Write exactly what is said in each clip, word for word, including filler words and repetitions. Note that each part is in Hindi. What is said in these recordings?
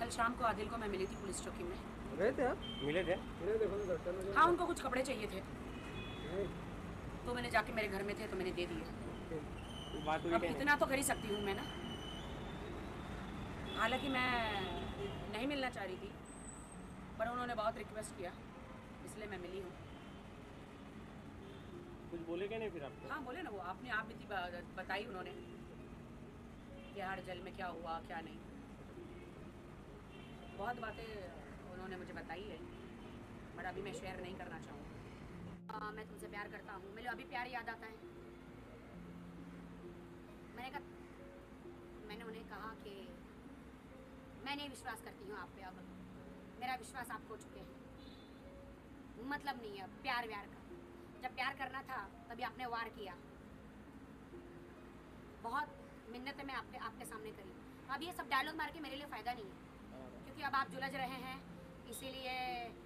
कल शाम को आदिल को मैं मिली थी पुलिस चौकी में। गए थे आप? मिले थे? हाँ, उनको कुछ कपड़े चाहिए थे तो मैंने जाके, मेरे घर में थे तो मैंने दे दिए। बात अब इतना तो कर ही सकती हूँ मैं ना, हालांकि मैं नहीं मिलना चाह रही थी पर उन्होंने बहुत रिक्वेस्ट किया इसलिए मैं मिली हूँ। कुछ बोले क्या नहीं फिर आपको? हाँ बोले ना, वो आपने आप भी बताई उन्होंने कि हर जल में क्या हुआ क्या नहीं, बहुत बातें उन्होंने मुझे बताई है बट अभी मैं शेयर नहीं करना चाहूँगी। मैं तुमसे प्यार करता हूँ, मुझे अभी प्यार याद आता है। मैंने कहा मैंने उन्हें कहा कि मैं नहीं विश्वास करती हूँ आप पे, अब मेरा विश्वास आप खो चुके हैं, मतलब नहीं है प्यार व्यार का। जब प्यार करना था तभी आपने वार किया, बहुत मिन्नतें मैं आपके आपके सामने करी। अब ये सब डायलॉग मार के मेरे लिए फ़ायदा नहीं है क्योंकि अब आप जुलझ रहे हैं, इसीलिए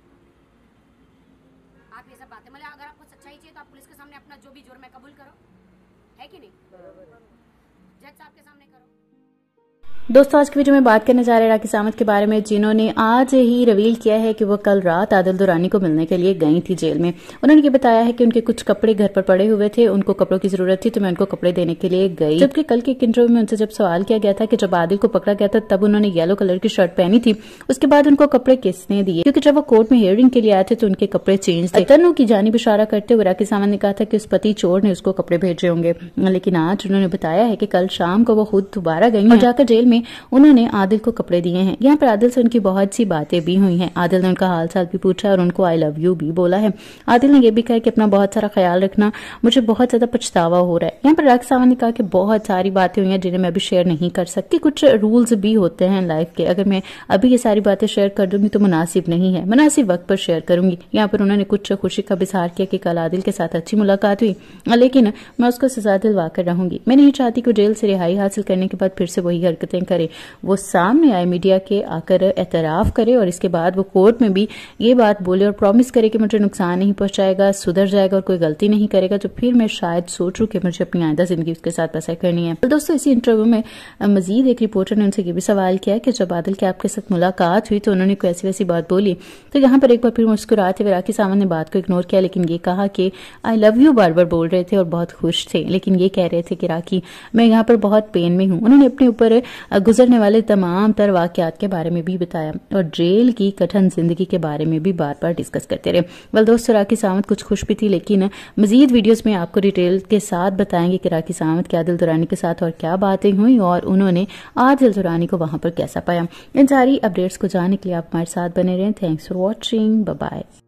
आप ये सब बातें, मतलब अगर आपको सच्चाई चाहिए तो आप पुलिस के सामने अपना जो भी जुर्म है कबूल करो, है कि नहीं? जज साहब के सामने करो। दोस्तों आज की वीडियो में बात करने जा रहे हैं राखी सावंत के बारे में, जिन्होंने आज ही रिवील किया है कि वो कल रात आदिल दुरानी को मिलने के लिए गई थी जेल में। उन्होंने ये बताया है कि उनके कुछ कपड़े घर पर पड़े हुए थे, उनको कपड़ों की जरूरत थी तो मैं उनको कपड़े देने के लिए गई। जबकि कल के एक इंटरव्यू में उनसे जब सवाल किया गया था कि जब आदिल को पकड़ा गया था तब उन्होंने येलो कलर की शर्ट पहनी थी, उसके बाद उनको कपड़े किसने दिए, क्योंकि जब वो कोर्ट में हियरिंग के लिए आए थे तो उनके कपड़े चेंज थे। तनु की जानिब इशारा करते हुए राखी सावंत ने कहा था कि उस पति चोर ने उसको कपड़े भेजे होंगे, लेकिन आज उन्होंने बताया है कि कल शाम को वो खुद दोबारा गई और जाकर जेल में उन्होंने आदिल को कपड़े दिए हैं। यहाँ पर आदिल से उनकी बहुत सी बातें भी हुई हैं। आदिल ने उनका हाल चाल भी पूछा और उनको आई लव यू भी बोला है। आदिल ने यह भी कहा कि अपना बहुत सारा ख्याल रखना, मुझे बहुत ज्यादा पछतावा हो रहा है। यहाँ पर राखी सावंत ने कहा कि बहुत सारी बातें हुई हैं जिन्हें मैं अभी शेयर नहीं कर सकती, कुछ रूल्स भी होते हैं लाइफ के, अगर मैं अभी ये सारी बातें शेयर कर दूंगी तो मुनासिब नहीं है, मुनासिब वक्त पर शेयर करूंगी। यहाँ पर उन्होंने कुछ खुशी का इजहार किया कि कल आदिल के साथ अच्छी मुलाकात हुई लेकिन मैं उसको सजा दिलवा कर रहूंगी। मैं नहीं चाहती कि जेल से रिहाई हासिल करने के बाद फिर से वही हरकतें करे, वो सामने आए मीडिया के आकर एतराफ करे और इसके बाद वो कोर्ट में भी ये बात बोले और प्रॉमिस करे कि मुझे नुकसान नहीं पहुंचाएगा, सुधर जाएगा और कोई गलती नहीं करेगा, तो फिर मैं शायद सोचूं कि मुझे अपनी आइंदा जिंदगी उसके साथ बसर करनी है। तो दोस्तों इसी इंटरव्यू में मजीद एक रिपोर्टर ने उनसे ये भी सवाल किया कि जब आदिल के आपके साथ मुलाकात हुई तो उन्होंने कोई ऐसी वैसी बात बोली, तो यहाँ पर एक बार फिर मुस्कुराते हुए राखी सावंत ने बात को इग्नोर किया, लेकिन ये कहा कि आई लव यू बार बार बोल रहे थे और बहुत खुश थे, लेकिन ये कह रहे थे कि राखी मैं यहाँ पर बहुत पेन में हूँ। उन्होंने अपने ऊपर गुजरने वाले तमाम तर वाकयात के बारे में भी बताया और जेल की कठिन जिंदगी के बारे में भी बार बार डिस्कस करते रहे। वेल दोस्तों राखी सावंत कुछ खुश भी थी, लेकिन मजीद वीडियोस में आपको डिटेल के साथ बताएंगे कि राखी सावंत के आदिल दुरानी के साथ और क्या बातें हुई और उन्होंने आदिल दुरानी को वहां पर कैसा पाया। इन सारी अपडेट्स को जानने के लिए आप हमारे साथ बने रहें। Thanks for watching, bye bye.